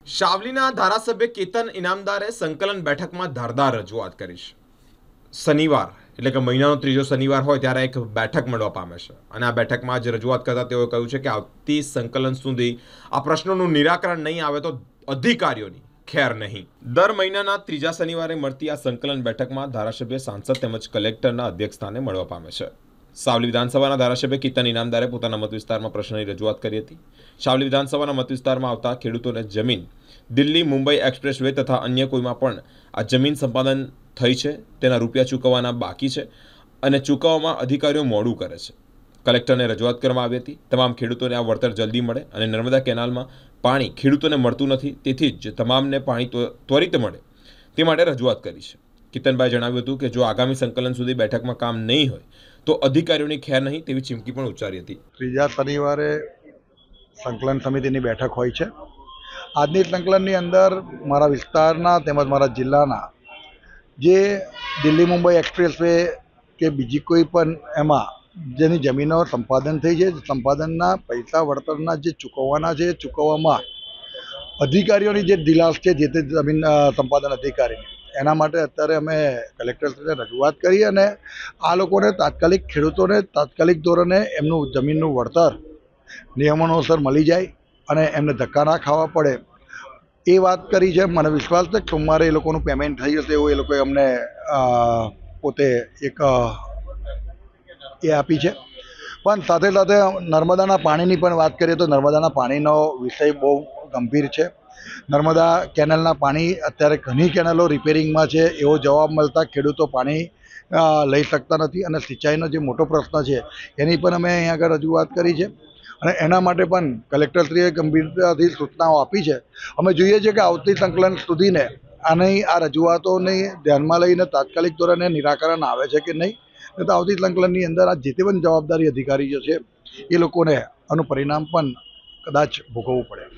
શાવલીના ધારાસભ્ય કેતન ઇનામદારે સંકલન બેઠકમાં ધારદાર રજૂઆત કરી છે। શનિવાર એટલે કે મહિનાનો ત્રીજો શનિવાર હોય ત્યારે એક બેઠક મળવા પામે છે અને આ બેઠકમાં જ રજૂઆત કરતા તેઓએ કહ્યું છે કે આવતી સંકલન સુધી આ પ્રશ્નોનું નિરાકરણ નહીં આવે તો અધિકારીઓની ખેર નહીં। દર મહિનાના ત્રીજા શનિવારે મળતી આ સંકલન બેઠકમાં ધારાસભ્ય સાંસદ તેમજ કલેક્ટરના અધ્યક્ષસ્થાને મળવા પામે છે। સાવલી વિધાનસભાના ધારાસભ્ય કેતન ઇનામદારે પોતાના મત વિસ્તારમાં પ્રશ્નની રજૂઆત કરી હતી। સાવલી વિધાનસભાના મત વિસ્તારમાં આવતા ખેડૂતોને જમીન દિલ્હી મુંબઈ એક્સપ્રેસ વે તથા અન્ય કોઈમાં પણ આ જમીન સંપાદન થઈ છે તેના રૂપિયા ચૂકવવાના બાકી છે અને ચૂકવવામાં અધિકારીઓ મોડું કરે છે। કલેક્ટરને રજૂઆત કરવામાં આવી હતી। તમામ ખેડૂતોને આ વળતર જલ્દી મળે અને નર્મદા કેનાલમાં પાણી ખેડૂતોને મળતું નથી, તેથી જ તમામને પાણી ત્વરિત મળે તે માટે રજૂઆત કરી છે। કેતનભાઈ જણાવ્યું હતું કે જો આગામી સંકલન સુધી બેઠકમાં કામ નહીં હોય તો અધિકારીઓની ખેર નહીં તેવી ચીમકી પણ ઉચ્ચારી હતી। ત્રીજા શનિવારે સંકલન સમિતિની બેઠક હોય છે। આજની સંકલનની અંદર મારા વિસ્તારના તેમજ મારા જિલ્લાના જે દિલ્હી મુંબઈ એક્સપ્રેસ વે કે બીજી કોઈ પણ એમાં જેની જમીનો સંપાદન થઈ છે, સંપાદનના પૈસા વળતરના જે ચૂકવવાના છે એ ચૂકવવામાં અધિકારીઓની જે ઢીલાસ છે જે તે જમીન સંપાદન અધિકારીની, એના માટે અત્યારે અમે કલેક્ટરશ્રીને રજૂઆત કરી અને આ લોકોને તાત્કાલિક ખેડૂતોને તાત્કાલિક ધોરણે એમનું જમીનનું વળતર નિયમોનુસાર મળી જાય અને એમને ધક્કા ના ખાવા પડે એ વાત કરી છે। મને વિશ્વાસ છે કે સોમવારે એ લોકોનું પેમેન્ટ થઈ જશે એવું એ લોકોએ અમને પોતે એક એ આપી છે। પણ સાથે સાથે નર્મદાના પાણીની પણ વાત કરીએ તો નર્મદાના પાણીનો વિષય બહુ ગંભીર છે। નર્મદા કેનાલના પાણી અત્યારે ઘણી કેનાલો રિપેરિંગમાં છે એવો જવાબ મળતા ખેડૂતો પાણી લઈ શકતા નથી અને સિંચાઈનો જે મોટો પ્રશ્ન છે એની પણ અમે અહીંયા આગળ રજૂઆત કરી છે અને એના માટે પણ કલેક્ટરશ્રીએ ગંભીરતાથી સૂચનાઓ આપી છે। અમે જોઈએ છીએ કે આવતી સંકલન સુધીને આની આ રજૂઆતોને ધ્યાનમાં લઈને તાત્કાલિક ધોરણે નિરાકરણ આવે છે કે નહીં, તો આવતી સંકલનની અંદર આ જે તે પણ જવાબદારી અધિકારીઓ છે એ લોકોને આનું પરિણામ પણ કદાચ ભોગવવું પડે।